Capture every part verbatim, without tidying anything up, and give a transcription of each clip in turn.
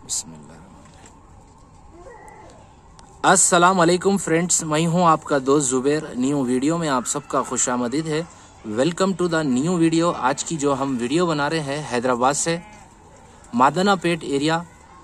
अस्सलाम वालेकुम फ्रेंड्स, मैं हूं आपका दोस्त जुबैर। न्यू वीडियो में आप सबका खुशामदीद है। Welcome to the new video. आज की जो हम वीडियो बना रहे हैं हैदराबाद से मादना पेट एरिया।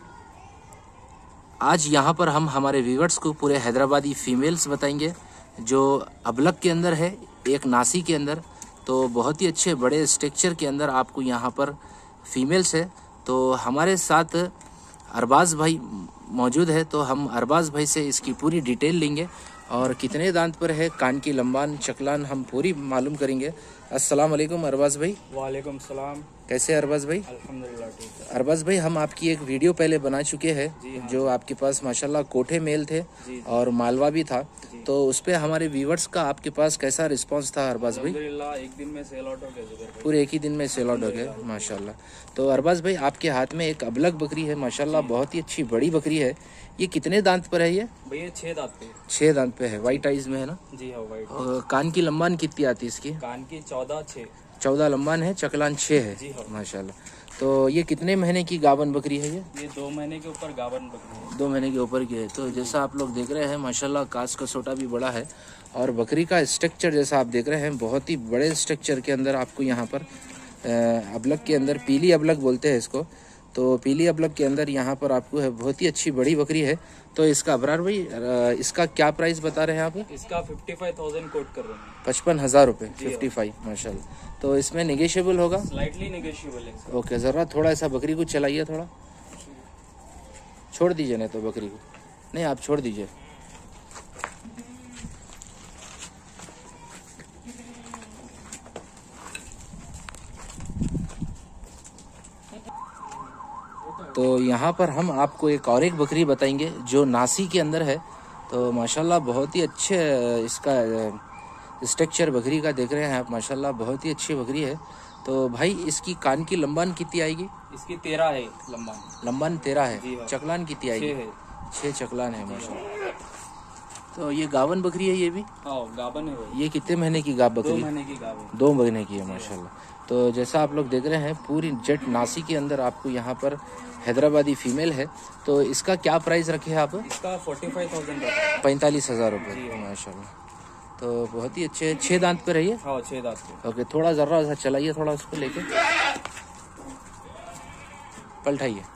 आज यहां पर हम हमारे व्यूवर्स को पूरे हैदराबादी फीमेल्स बताएंगे जो अबलग के अंदर है, एक नासी के अंदर। तो बहुत ही अच्छे बड़े स्ट्रक्चर के अंदर आपको यहां पर फीमेल्स है। तो हमारे साथ अरबाज भाई मौजूद है, तो हम अरबाज भाई से इसकी पूरी डिटेल लेंगे और कितने दांत पर है, कान की लंबान चकलान हम पूरी मालूम करेंगे। अस्सलाम वालेकुम अरबाज भाई। वालेकुम सलाम। कैसे अरबाज भाई? अल्हम्दुलिल्लाह ठीक है। अरबाज भाई, हम आपकी एक वीडियो पहले बना चुके हैं हाँ, जो आपके पास माशाल्लाह कोठे मेल थे जी, और मालवा भी था। तो उस पे हमारे व्यूवर्स का आपके पास कैसा रिस्पांस था अरबाज भाई? अल्हम्दुलिल्लाह एक दिन में सेल आउट हो गया जुबैर भाई। पूरे एक ही दिन में सेल आउट हो गया माशाल्लाह। तो अरबाज भाई, आपके हाथ में एक अबलग बकरी है माशाल्लाह, बहुत ही अच्छी बड़ी बकरी है। ये कितने दांत पर है? ये भैया छह दांत पे। छह दांत पे है, वाइट आइज में है ना? जी हाँ वाइट। और कान की लंबान कितनी आती है इसकी? कान की चौदह छः। चौदह लंबान है, चकलान छः है जी हाँ। माशाल्लाह। तो ये कितने महीने की गावन बकरी है? ये ये दो महीने के ऊपर गावन बकरी है। दो महीने के ऊपर की है। तो जैसा आप लोग देख रहे हैं माशाल्लाह कास का सोटा भी बड़ा है और बकरी का स्ट्रक्चर जैसा आप देख रहे हैं बहुत ही बड़े स्ट्रक्चर के अंदर आपको यहाँ पर अबलग के अंदर पीली अबलग बोलते हैं इसको। तो पीली अबलग के अंदर यहाँ पर आपको है बहुत ही अच्छी बड़ी बकरी है। तो इसका अबरार भाई, इसका क्या प्राइस बता रहे हैं आप? इसका फिफ्टी फाइव थाउजेंड कोट कर रहे हैं। पचपन हजार रुपये फिफ्टी फाइव माशाल्लाह। तो इसमें निगेशियबल होगा? स्लाइटली निगेशियबल है। ओके, ज़रा थोड़ा सा बकरी को चलाइए, थोड़ा छोड़ दीजिए नहीं तो बकरी को, नहीं आप छोड़ दीजिए। तो यहाँ पर हम आपको एक और एक बकरी बताएंगे जो नासी के अंदर है। तो माशाल्लाह बहुत ही अच्छे इसका स्ट्रक्चर बकरी का देख रहे हैं आप माशाल्लाह, बहुत ही अच्छी बकरी है। तो भाई इसकी कान की लंबान कितनी आएगी? इसकी तेरह है लंबान। लंबान तेरह है। जी हाँ। चकलान कितनी आएगी? छः है। छः चकलान है माशाल्लाह। तो ये गावन बकरी है ये भी? हाँ गावन है वो। ये कितने महीने की गाव दो बकरी? महीने की गावन। दो महीने की है माशाल्लाह। तो जैसा आप लोग देख रहे हैं पूरी जेट नासी के अंदर आपको यहाँ पर हैदराबादी फीमेल है। तो इसका क्या प्राइस रखे हैं आप? इसका फोर्टी फाइव थाउजेंड पैंतालीस हजार रुपये माशाल्लाह। तो बहुत ही अच्छे, छः दांत पे रहिए। हाँ छः दांत पे। ओके, थोड़ा ज़रा सा चलाइए, थोड़ा उसको लेके पलटाइए।